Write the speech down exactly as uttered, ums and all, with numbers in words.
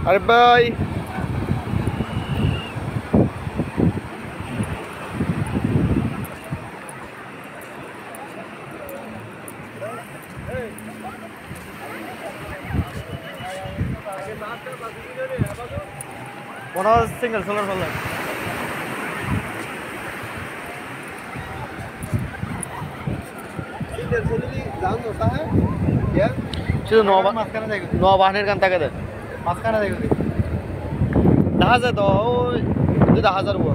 अरे भाई one hour single solar solar single solely जान होता है क्या শুধু নবা মাঝখানে দেখো নবানের গান তাকে দে মাঝখানে দেখো দেখা যায় তো ওই দুই হাজার